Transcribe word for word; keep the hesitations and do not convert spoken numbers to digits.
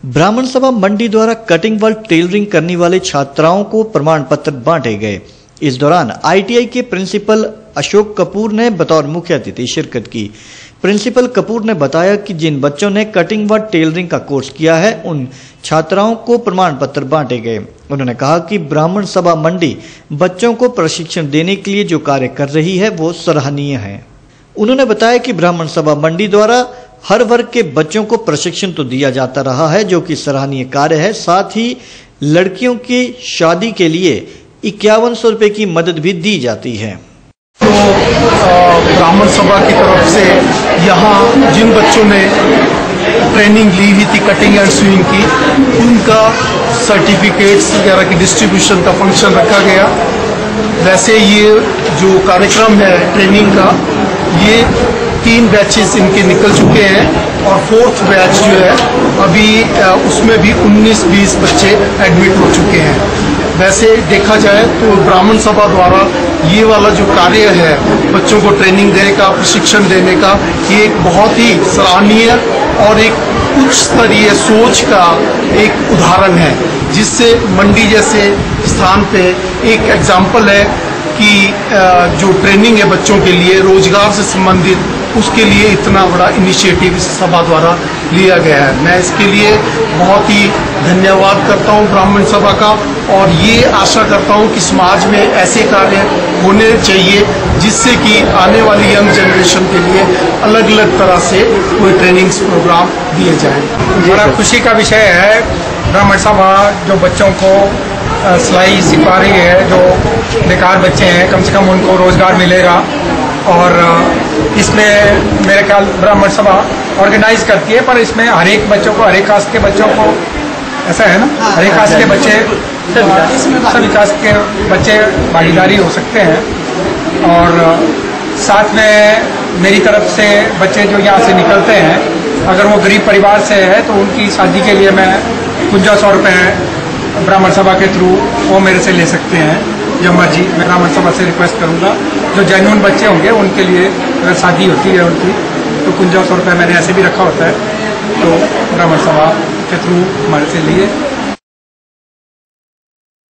ब्राह्मण सभा मंडी द्वारा कटिंग व टेलरिंग करने वाले छात्राओं को प्रमाण पत्र बांटे गए। इस दौरान आईटीआई के प्रिंसिपल अशोक कपूर ने बतौर मुख्य अतिथि शिरकत की। प्रिंसिपल कपूर ने बताया कि जिन बच्चों ने कटिंग व टेलरिंग का कोर्स किया है उन छात्राओं को प्रमाण पत्र बांटे गए। उन्होंने कहा कि ब्राह्मण सभा मंडी बच्चों को प्रशिक्षण देने के लिए जो कार्य कर रही है वो सराहनीय है। उन्होंने बताया कि ब्राह्मण सभा मंडी द्वारा हर वर्ग के बच्चों को प्रशिक्षण तो दिया जाता रहा है, जो कि सराहनीय कार्य है। साथ ही लड़कियों की शादी के लिए इक्यावन सौ रुपए की मदद भी दी जाती है। तो ब्राह्मण सभा की तरफ से यहाँ जिन बच्चों ने ट्रेनिंग ली हुई थी कटिंग एंड स्विंग की, उनका सर्टिफिकेट्स वगैरह की डिस्ट्रीब्यूशन का फंक्शन रखा गया। वैसे ये जो कार्यक्रम है ट्रेनिंग का, ये तीन बैचेस इनके निकल चुके हैं और फोर्थ बैच जो है अभी उसमें भी उन्नीस बीस बच्चे एडमिट हो चुके हैं। वैसे देखा जाए तो ब्राह्मण सभा द्वारा ये वाला जो कार्य है बच्चों को ट्रेनिंग देने का, प्रशिक्षण देने का, ये एक बहुत ही सराहनीय और एक उच्च स्तरीय सोच का एक उदाहरण है, जिससे मंडी जैसे स्थान पे एक एग्जाम्पल है कि जो ट्रेनिंग है बच्चों के लिए रोजगार से संबंधित, उसके लिए इतना बड़ा इनिशिएटिव इस सभा द्वारा लिया गया है। मैं इसके लिए बहुत ही धन्यवाद करता हूं ब्राह्मण सभा का और ये आशा करता हूं कि समाज में ऐसे कार्य होने चाहिए जिससे कि आने वाली यंग जनरेशन के लिए अलग अलग तरह से कोई ट्रेनिंग्स प्रोग्राम दिए जाए। बड़ा खुशी का विषय है, ब्राह्मण सभा जो बच्चों को सिलाई सिखा रही है, जो बेकार बच्चे हैं कम से कम उनको रोजगार मिलेगा। और इसमें मेरे ख्याल ब्राह्मण सभा ऑर्गेनाइज करती है, पर इसमें हर एक बच्चों को, हर एक कास्ट के बच्चों को, ऐसा है ना, हर एक कास्ट के बच्चे, सभी कास्ट के बच्चे भागीदारी हो सकते हैं। और साथ में मेरी तरफ से बच्चे जो यहाँ से निकलते हैं, अगर वो गरीब परिवार से है तो उनकी शादी के लिए मैं कुंजा सौ रुपये ब्राह्मण सभा के थ्रू वो मेरे से ले सकते हैं। जब मर्जी मैं ब्राह्मण सभा से रिक्वेस्ट करूंगा, जो जेन्युइन बच्चे होंगे उनके लिए अगर शादी होती है उनकी तो कुंजा सौ रुपये मैंने ऐसे भी रखा होता है, तो ब्राह्मण सभा के थ्रू हमारे से लिए